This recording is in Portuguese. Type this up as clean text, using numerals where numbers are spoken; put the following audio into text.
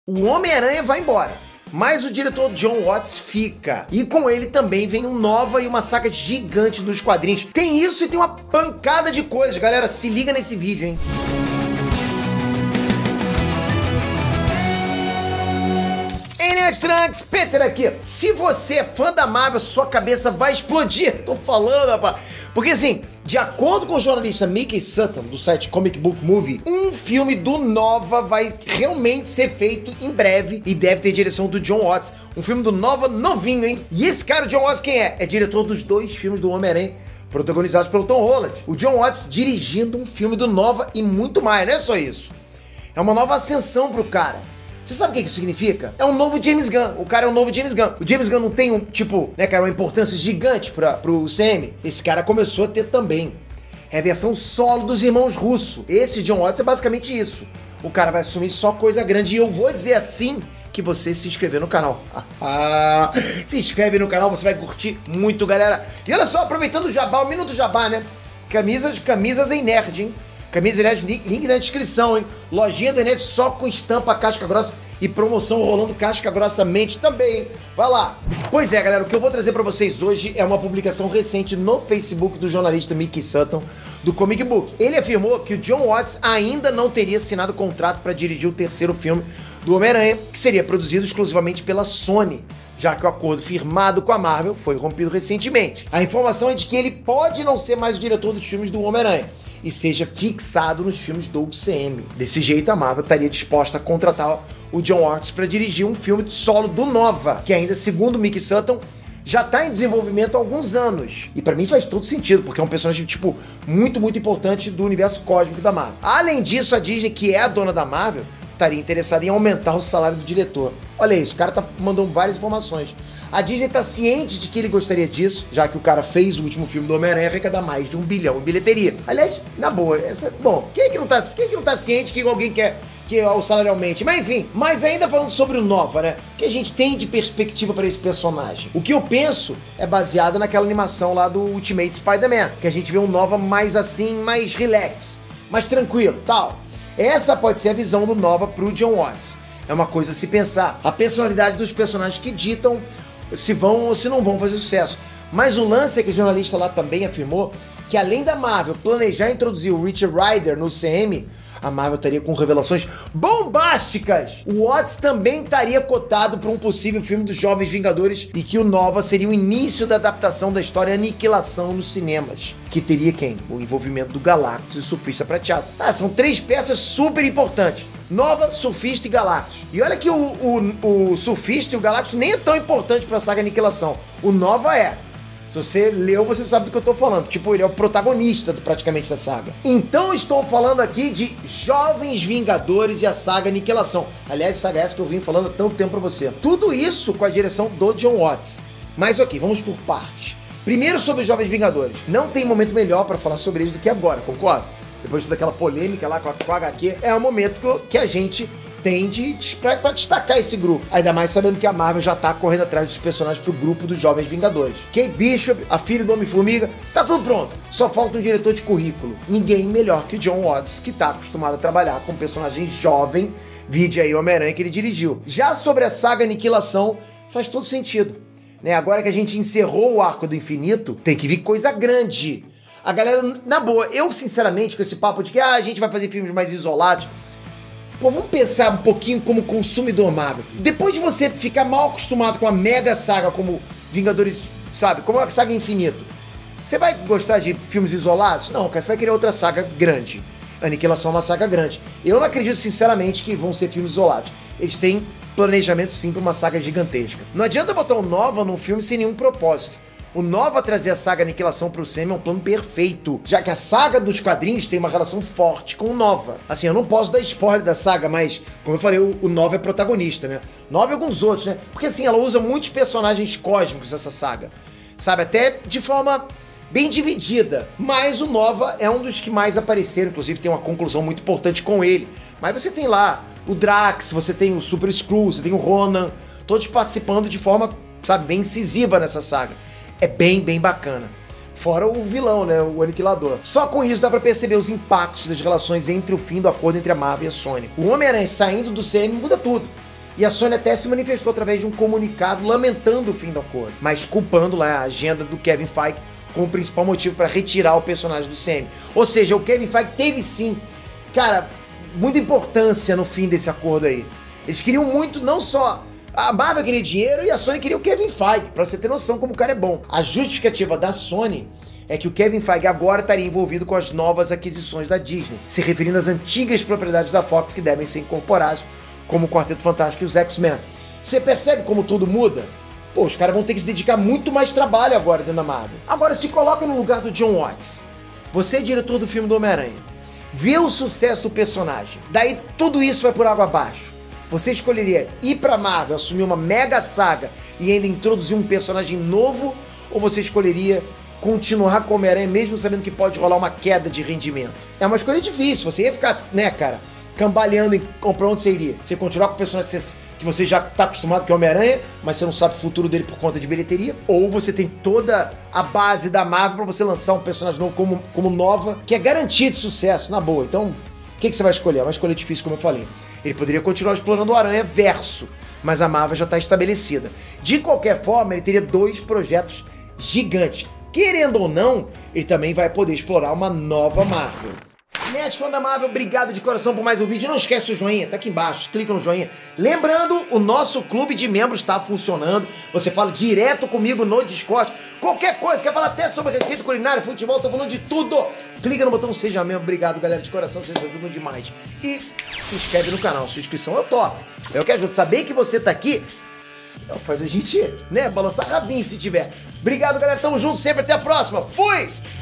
O Homem-Aranha vai embora, mas o diretor Jon Watts fica. E com ele também vem um nova e uma saga gigante dos quadrinhos. Tem isso e tem uma pancada de coisas. Galera, se liga nesse vídeo, hein? Trunks, Peter aqui. Se você é fã da Marvel, sua cabeça vai explodir. Tô falando, rapaz. Porque assim, de acordo com o jornalista Mickey Sutton, do site Comic Book Movie, um filme do Nova vai realmente ser feito em breve e deve ter direção do Jon Watts. Um filme do Nova novinho, hein? E esse cara, o Jon Watts, quem é? É diretor dos 2 filmes do Homem-Aranha, protagonizados pelo Tom Holland. O Jon Watts dirigindo um filme do Nova e muito mais, não é só isso. É uma nova ascensão pro cara. Você sabe o que isso significa? É um novo James Gunn. O cara é um novo James Gunn. O James Gunn não tem uma importância gigante pro CM. Esse cara começou a ter também. É a versão solo dos irmãos Russo. Esse Jon Watts é basicamente isso. O cara vai assumir só coisa grande. E eu vou dizer assim que você se inscrever no canal. Se inscreve no canal, você vai curtir muito, galera. E olha só, aproveitando o jabá, o minuto jabá, né? Camisas em nerd, hein? Camisa Nerd, link na descrição, hein? Lojinha da Net só com estampa casca grossa e promoção rolando casca grossamente também, hein? Vai lá! Pois é, galera, o que eu vou trazer pra vocês hoje é uma publicação recente no Facebook do jornalista Mickey Sutton, do Comic Book. Ele afirmou que o Jon Watts ainda não teria assinado contrato para dirigir o 3º filme do Homem-Aranha, que seria produzido exclusivamente pela Sony, já que o acordo firmado com a Marvel foi rompido recentemente. A informação é de que ele pode não ser mais o diretor dos filmes do Homem-Aranha, e seja fixado nos filmes do UCM. Desse jeito, a Marvel estaria disposta a contratar o Jon Watts para dirigir um filme solo do Nova, que ainda, segundo Mickey Sutton, já tá em desenvolvimento há alguns anos. E pra mim faz todo sentido, porque é um personagem, muito importante do universo cósmico da Marvel. Além disso, a Disney, que é a dona da Marvel, estaria interessada em aumentar o salário do diretor. Olha isso, o cara tá mandando várias informações. A Disney tá ciente de que ele gostaria disso, já que o cara fez o último filme do Homem-Aranha arrecadar mais de 1 bilhão em bilheteria. Aliás, na boa, bom, quem é que não tá ciente que alguém quer que o salário aumente? Mas enfim, mas ainda falando sobre o Nova, né? O que a gente tem de perspectiva para esse personagem? O que eu penso é baseado naquela animação lá do Ultimate Spider-Man, que a gente vê um Nova mais assim, mais relax, mais tranquilo, tal. Essa pode ser a visão do Nova pro Jon Watts. É uma coisa a se pensar. A personalidade dos personagens que ditam se vão ou se não vão fazer sucesso. Mas o lance é que o jornalista lá também afirmou que além da Marvel planejar introduzir o Richard Rider no CM, a Marvel estaria com revelações bombásticas. O Watts também estaria cotado para um possível filme dos Jovens Vingadores e que o Nova seria o início da adaptação da história Aniquilação nos cinemas. Que teria quem? O envolvimento do Galactus e o Surfista Prateado. São 3 peças super importantes. Nova, Surfista e Galactus. E olha que o Surfista e o Galactus nem é tão importante para a saga Aniquilação. O Nova é. Se você leu, você sabe do que eu tô falando. Ele é o protagonista praticamente da saga. Então estou falando aqui de Jovens Vingadores e a saga Aniquilação. Aliás, saga essa que eu vim falando há tanto tempo pra você. Tudo isso com a direção do Jon Watts. Mas ok, vamos por partes. Primeiro sobre os Jovens Vingadores. Não tem momento melhor pra falar sobre eles do que agora, concorda? Depois daquela polêmica lá com a HQ, é o momento que a gente tem pra destacar esse grupo. Ainda mais sabendo que a Marvel já tá correndo atrás dos personagens pro grupo dos Jovens Vingadores. Kate Bishop, a filha do Homem-Formiga, tá tudo pronto. Só falta um diretor de currículo. Ninguém melhor que o Jon Watts, que tá acostumado a trabalhar com personagem jovem, vide aí o Homem-Aranha que ele dirigiu. Já sobre a saga Aniquilação, faz todo sentido. Agora que a gente encerrou o Arco do Infinito, tem que vir coisa grande. A galera, na boa, eu sinceramente, com esse papo de que a gente vai fazer filmes mais isolados, vamos pensar um pouquinho como consumidor Marvel. Depois de você ficar mal acostumado com a mega saga como Vingadores, sabe? Como a saga Infinito. Você vai gostar de filmes isolados? Não, cara, você vai querer outra saga grande. Aniquilação é uma saga grande. Eu não acredito, sinceramente, que vão ser filmes isolados. Eles têm planejamento, sim, para uma saga gigantesca. Não adianta botar um Nova num filme sem nenhum propósito. O Nova trazer a saga Aniquilação pro cinema é um plano perfeito, já que a saga dos quadrinhos tem uma relação forte com o Nova. Assim, eu não posso dar spoiler da saga, mas, como eu falei, o Nova é protagonista, né? Nova e alguns outros, né? Porque, assim, ela usa muitos personagens cósmicos, essa saga. Sabe? Até de forma bem dividida. Mas o Nova é um dos que mais apareceram, inclusive tem uma conclusão muito importante com ele. Mas você tem lá o Drax, você tem o Super Skrull, você tem o Ronan, todos participando de forma, sabe, bem incisiva nessa saga. É bem bacana. Fora o vilão, né, o Aniquilador. Só com isso dá pra perceber os impactos das relações entre o fim do acordo entre a Marvel e a Sony. O Homem-Aranha saindo do CM muda tudo. E a Sony até se manifestou através de um comunicado lamentando o fim do acordo, mas culpando lá a agenda do Kevin Feige como o principal motivo para retirar o personagem do Sam. Ou seja, o Kevin Feige teve sim, cara, muita importância no fim desse acordo aí. Eles queriam muito, não só... A Marvel queria dinheiro e a Sony queria o Kevin Feige, pra você ter noção como o cara é bom. A justificativa da Sony é que o Kevin Feige agora estaria envolvido com as novas aquisições da Disney, se referindo às antigas propriedades da Fox que devem ser incorporadas, como o Quarteto Fantástico e os X-Men. Você percebe como tudo muda? Pô, os caras vão ter que se dedicar muito mais trabalho agora dentro da Marvel. Agora, se coloca no lugar do John Watts. Você é diretor do filme do Homem-Aranha. Vê o sucesso do personagem. Daí tudo isso vai por água abaixo. Você escolheria ir pra Marvel, assumir uma mega saga e ainda introduzir um personagem novo? Ou você escolheria continuar com o Homem-Aranha mesmo sabendo que pode rolar uma queda de rendimento? É uma escolha difícil. Você ia ficar, né, cara, cambaleando pra onde você iria? Você continuar com o personagem que você já tá acostumado, que é o Homem-Aranha, mas você não sabe o futuro dele por conta de bilheteria? Ou você tem toda a base da Marvel pra você lançar um personagem novo como nova, que é garantia de sucesso, na boa. Então, o que você vai escolher? É uma escolha difícil, como eu falei. Ele poderia continuar explorando o Aranha verso, mas a Marvel já está estabelecida. De qualquer forma, ele teria 2 projetos gigantes. Querendo ou não, ele também vai poder explorar uma nova Marvel. Nerd fã da Marvel, obrigado de coração por mais um vídeo. Não esquece o joinha, tá aqui embaixo, clica no joinha. Lembrando, o nosso clube de membros está funcionando. Você fala direto comigo no Discord. Qualquer coisa, quer falar até sobre receita culinária, futebol, tô falando de tudo. Clica no botão Seja Membro. Obrigado, galera, de coração, vocês ajudam demais. E se inscreve no canal, sua inscrição é o top. Eu que ajudo, saber que você tá aqui faz a gente, né, balançar rabinho se tiver. Obrigado, galera, tamo junto sempre, até a próxima. Fui!